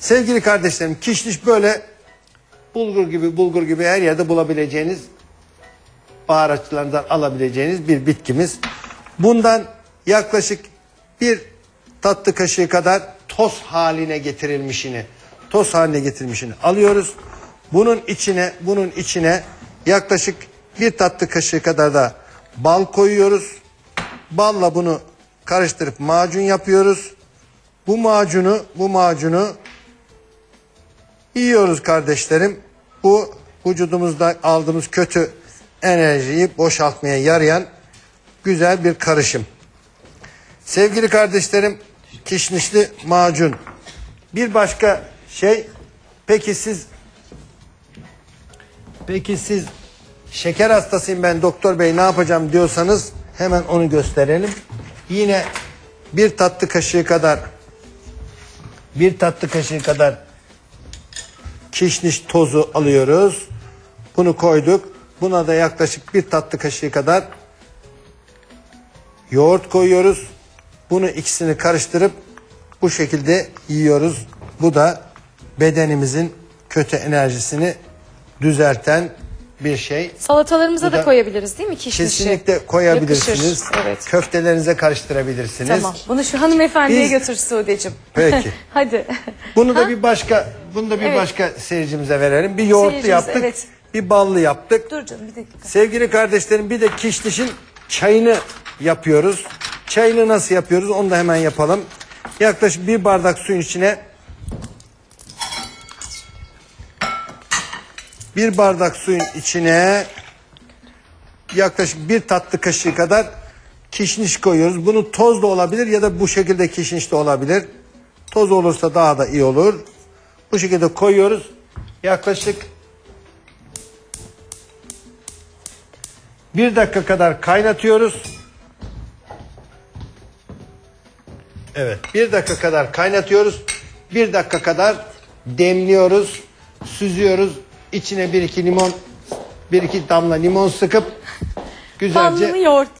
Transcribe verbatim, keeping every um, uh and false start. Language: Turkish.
Sevgili kardeşlerim, kişniş böyle bulgur gibi bulgur gibi her yerde bulabileceğiniz, baharatçılardan alabileceğiniz bir bitkimiz. Bundan yaklaşık bir tatlı kaşığı kadar toz haline getirilmişini, toz haline getirilmişini alıyoruz. Bunun içine, bunun içine yaklaşık bir tatlı kaşığı kadar da bal koyuyoruz. Balla bunu karıştırıp macun yapıyoruz. Bu macunu, bu macunu yiyoruz kardeşlerim. Bu vücudumuzda aldığımız kötü enerjiyi boşaltmaya yarayan güzel bir karışım. Sevgili kardeşlerim, kişnişli macun. Bir başka şey, peki siz peki siz şeker hastasıyım ben doktor bey ne yapacağım diyorsanız hemen onu gösterelim. Yine bir tatlı kaşığı kadar bir tatlı kaşığı kadar kişniş tozu alıyoruz. Bunu koyduk. Buna da yaklaşık bir tatlı kaşığı kadar yoğurt koyuyoruz. Bunu ikisini karıştırıp bu şekilde yiyoruz. Bu da bedenimizin kötü enerjisini düzelten bir şey. Salatalarımıza Bu da da koyabiliriz değil mi kişnişi? Kesinlikle koyabilirsiniz. Yakışır, evet. Köftelerinize karıştırabilirsiniz. Tamam. Bunu şu hanımefendiye Biz- götür Sude'cim. Peki. Hadi. Bunu da bir başka, bunu da bir Evet. başka seyircimize verelim. Bir yoğurtlu Seyircimiz, yaptık. evet. Bir ballı yaptık. Dur canım bir dakika. Sevgili kardeşlerim, bir de kişnişin çayını yapıyoruz. Çayını nasıl yapıyoruz onu da hemen yapalım. Yaklaşık bir bardak suyun içine bir bardak suyun içine yaklaşık bir tatlı kaşığı kadar kişniş koyuyoruz. Bunu toz da olabilir ya da bu şekilde kişniş de olabilir. Toz olursa daha da iyi olur. Bu şekilde koyuyoruz. Yaklaşık bir dakika kadar kaynatıyoruz. Evet, bir dakika kadar kaynatıyoruz. Bir dakika kadar demliyoruz, süzüyoruz. İçine bir iki limon, bir iki damla limon sıkıp güzelce Ballı yoğurt.